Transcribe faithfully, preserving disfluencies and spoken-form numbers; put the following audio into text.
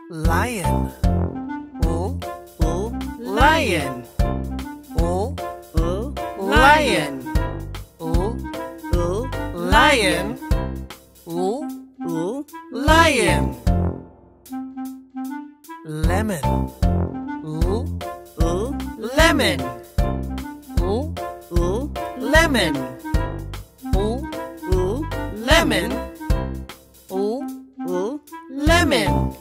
lion. O, O, Lion. O, O, lion. O, O, lion. O, O, lion. Lemon. O, O, lemon. O, O, lemon. O, O, lemon. O, O, lemon.